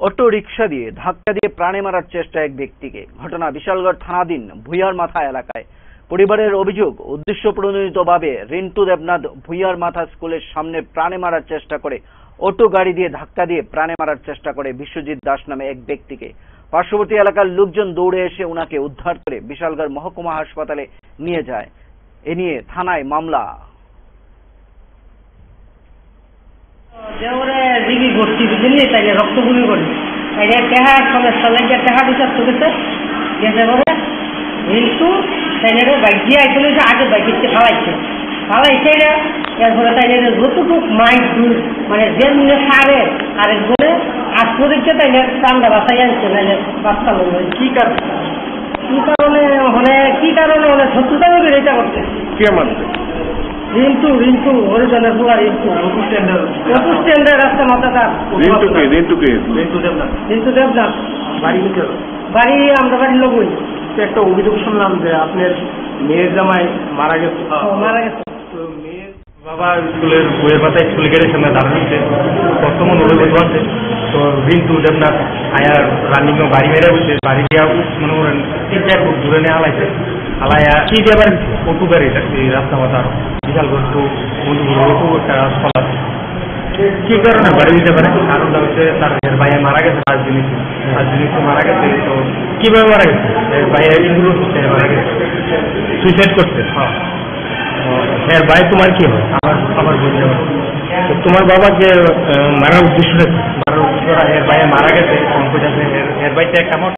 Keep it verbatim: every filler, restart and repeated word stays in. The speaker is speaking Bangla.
অটো রিকশা দিয়ে ধাক্কা দিয়ে প্রাণে মারার চেষ্টা এক ব্যক্তিকে। ঘটনা বিশালগড় থানাধীন ভুইয়ার মাথা এলাকায়। পরিবারের অভিযোগ, উদ্দেশ্য প্রণোদিতভাবে রিন্টু দেবনাথ ভুইয়ার মাথা স্কুলের সামনে প্রাণে মারার চেষ্টা করে অটো গাড়ি দিয়ে ধাক্কা দিয়ে প্রাণে মারার চেষ্টা করে বিশ্বজিৎ দাস নামে এক ব্যক্তিকে। পার্শ্ববর্তী এলাকার লোকজন দৌড়ে এসে উনাকে উদ্ধার করে বিশালগড় মহকুমা হাসপাতালে নিয়ে যায়। এ নিয়ে থানায় মামলা। দেওরে দিঘি ভর্তি বুঝলি তাই রক্ত গুলি করি তাই টেহার সমস্যা লাগে টেহা বিচার চলেছে গেছে পরে কিন্তু তাই বাইক দিয়ে আইসলে আগে বাইকে খাওয়াইছে খাওয়াইছে এরপরে তাই যতটুকু মাইক দূর মানে যেমনি সারে আরেক বলে আজ পর্যন্ত তাই প্রাণটা বাঁচাই আনছে নাইলে বাচ্চা লোক কি কারণে কি কারণে হলে কি কারণে হলে শত্রুতা করে এটা করছে কে মানছে? রিন্টু রিন্টু হরিজনের পুরা রিন্টু অটো স্ট্যান্ডের রাস্তা মাথাটা রিন্টু কে রিন্টু কে রিন্টু দেবনাথ রিন্টু দেবনাথ বাড়ি কোথায়? বাড়ি আমরা বাড়ির লোকই। একটা অভিযোগ শুনলাম যে আপনার মেয়ের জামাই মারা গেছে। মারা গেছে তো মেয়ের বাবা স্কুলের বইয়ের মাথায় স্কুল গেটের সামনে দাঁড়াচ্ছে, বর্তমান অভিযোগ আছে। তো রিন্টু দেবনাথ আয়ার রানিং বাড়ি মেরে বসে বাড়ি দিয়া মনে করেন তিন চার ফুট দূরে নিয়ে আলাইছে। আলাইয়া কি দেবার অটু গাড়ি রাস্তা মাথা বিশাল গল্প অটু একটা রাস্তা কি কারণে বাড়ি দিতে পারে? কারণটা হচ্ছে তার ভাইয়া মারা গেছে পাঁচ জিনিস পাঁচ জিনিস মারা গেছে। তো কিভাবে মারা গেছে? ভাইয়া ইনগুলো মারা গেছে, সুইসাইড করছে। হ্যাঁ ভাই, তোমার কি হয়? আমার আমার বোন যাবে। তো তোমার বাবাকে মারার উদ্দেশ্য মারার উদ্দেশ্য এর ভাইয়া মারা গেছে। এর ভাইটা একটা